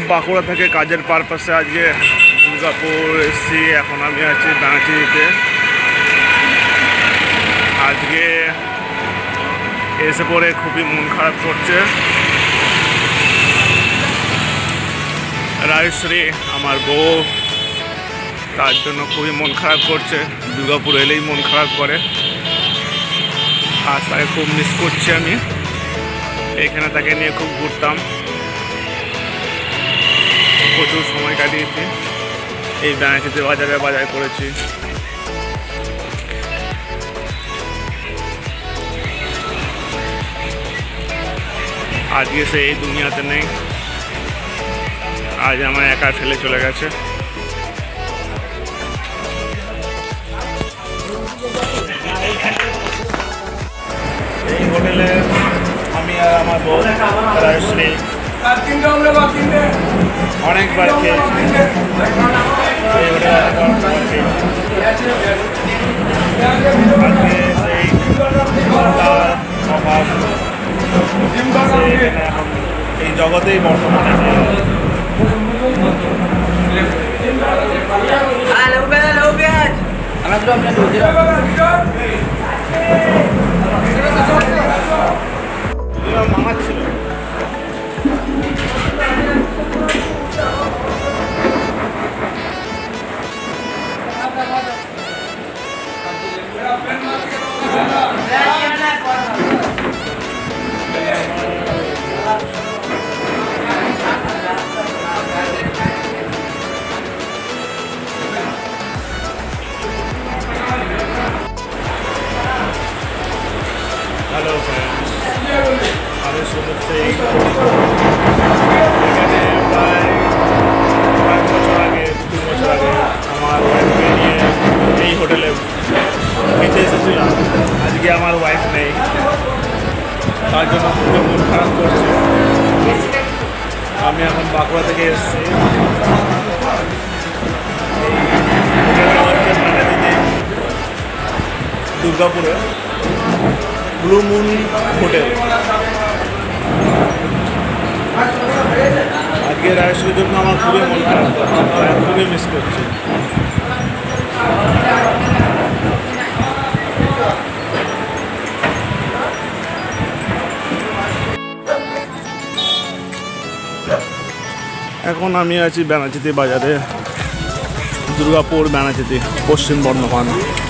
বাঁকুড়া থেকে কাজের পারপাসে আজকে দুর্গাপুর এসেছি। এখন আমি আছি বেনাচিতে। আজকে এসে পড়ে খুবই মন খারাপ করছে। রাজশ্রী আমার বউ, তার জন্য খুবই মন খারাপ করছে। দুর্গাপুর এলেই মন খারাপ করে। আজ তাকে খুব মিস করছি আমি। এখানে তাকে নিয়ে খুব ঘুরতাম, প্রচুর সময় কাটিয়েছি। এই বেনাচিতে বাজারে বাজার করেছি। আজকে সে এই দুনিয়াতে নেই। আজ আমার একা ফেলে চলে গেছে। এই হোটেলে আমি আর আমার বউ রাজশ্রী অনেকবার খেয়েছি। এই হোটেলে আজকে সেই অভাব এখন এই জগতেই বর্তমানে মামা ছিল। হ্যালো ফ্রেন্ডস, আমি শুনতে এখানে প্রায় 5 বছর আগে 2 বছর আগে আমার ওয়াইফকে নিয়ে এই হোটেলে খেতে এসেছিলাম। আজকে আমার ওয়াইফ নেই, তার জন্য খুব মন খারাপ করছে। আমি এখন বাঁকুড়া থেকে এসেছি। দুর্গাপুরে ব্লু মুন হোটেল। আজকে রাজশ্রীর জন্য আমার খুবই মন খারাপ করছে, খুবই মিস করছি। এখন আমি আছি বেনাচিতি বাজারে, দুর্গাপুর বেনাচিতি, পশ্চিম বর্ধমান।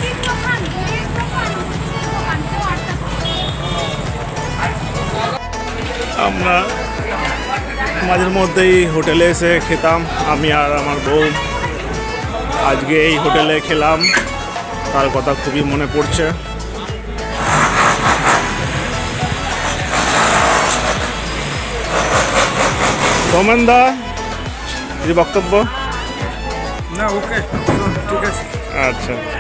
আমরা মাঝের মধ্যেই হোটেলে এসে খেতাম, আমি আর আমার বউ। আজকে এই হোটেলে খেলাম, তার কথা খুবই মনে পড়ছে। রমেনদা, যে বক্তব্য না, ওকে, ঠিক আছে, আচ্ছা।